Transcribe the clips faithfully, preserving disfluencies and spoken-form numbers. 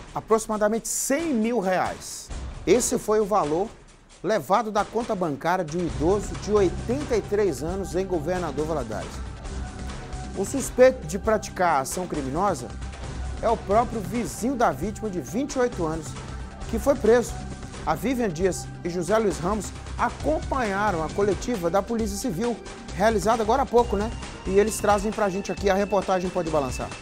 aproximadamente cem mil reais. Esse foi o valor levado da conta bancária de um idoso de oitenta e três anos em Governador Valadares. O suspeito de praticar a ação criminosa é o próprio vizinho da vítima de vinte e oito anos, que foi preso. A Vivian Dias e José Luiz Ramos acompanharam a coletiva da Polícia Civil, realizada agora há pouco, né? E eles trazem pra gente aqui a reportagem Pode Balançar.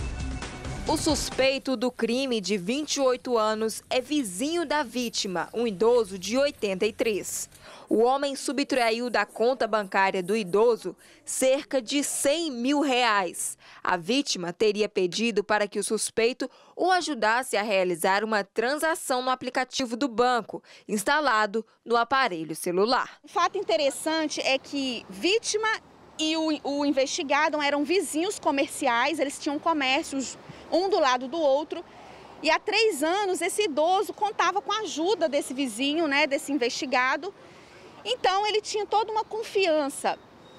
O suspeito do crime de vinte e oito anos é vizinho da vítima, um idoso de oitenta e três. O homem subtraiu da conta bancária do idoso cerca de cem mil reais. A vítima teria pedido para que o suspeito o ajudasse a realizar uma transação no aplicativo do banco, instalado no aparelho celular. O fato interessante é que vítima e o, o investigado eram vizinhos comerciais, eles tinham comércios um do lado do outro. E há três anos esse idoso contava com a ajuda desse vizinho, né, desse investigado. Então ele tinha toda uma confiança.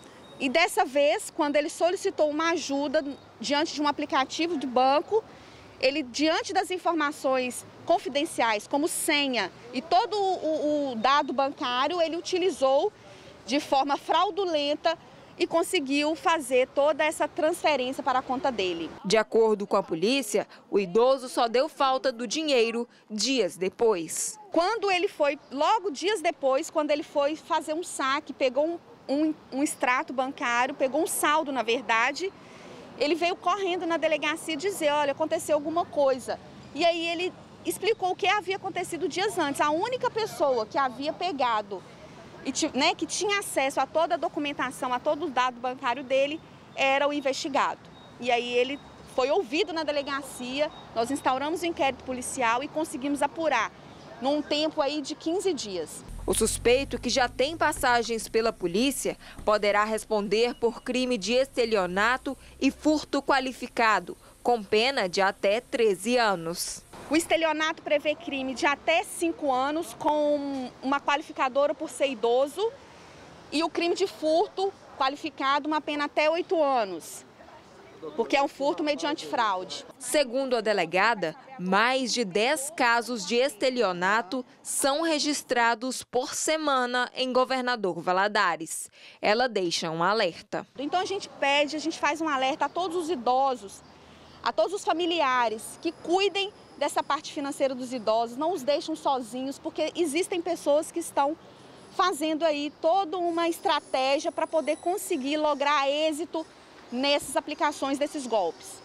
E dessa vez, quando ele solicitou uma ajuda diante de um aplicativo de banco, ele, diante das informações confidenciais, como senha e todo o, o dado bancário, ele utilizou de forma fraudulenta e conseguiu fazer toda essa transferência para a conta dele. De acordo com a polícia, o idoso só deu falta do dinheiro dias depois. Quando ele foi, logo dias depois, quando ele foi fazer um saque, pegou um, um, um extrato bancário, pegou um saldo, na verdade, ele veio correndo na delegacia dizer, olha, aconteceu alguma coisa. E aí ele explicou o que havia acontecido dias antes. A única pessoa que havia pegado e né, que tinha acesso a toda a documentação, a todo o dado bancário dele, era o investigado. E aí ele foi ouvido na delegacia, nós instauramos o inquérito policial e conseguimos apurar num tempo aí de quinze dias. O suspeito, que já tem passagens pela polícia, poderá responder por crime de estelionato e furto qualificado, com pena de até treze anos. O estelionato prevê crime de até cinco anos com uma qualificadora por ser idoso e o crime de furto qualificado uma pena até oito anos, porque é um furto mediante fraude. Segundo a delegada, mais de dez casos de estelionato são registrados por semana em Governador Valadares. Ela deixa um alerta. Então a gente pede, a gente faz um alerta a todos os idosos, a todos os familiares que cuidem dessa parte financeira dos idosos, não os deixam sozinhos, porque existem pessoas que estão fazendo aí toda uma estratégia para poder conseguir lograr êxito nessas aplicações desses golpes.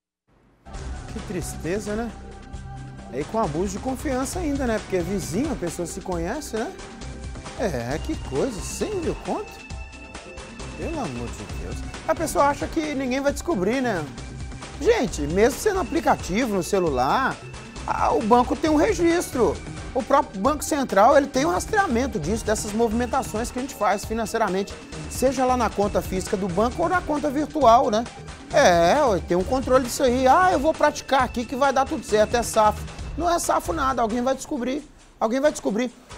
Que tristeza, né? E com abuso de confiança ainda, né? Porque é vizinho, a pessoa se conhece, né? É, que coisa, cem mil conto? Pelo amor de Deus. A pessoa acha que ninguém vai descobrir, né? Gente, mesmo sendo aplicativo no celular, ah, o banco tem um registro. O próprio Banco Central, ele tem um rastreamento disso, dessas movimentações que a gente faz financeiramente, seja lá na conta física do banco ou na conta virtual, né? É, tem um controle disso aí. Ah, eu vou praticar aqui que vai dar tudo certo, é safo. Não é safo nada, alguém vai descobrir. Alguém vai descobrir.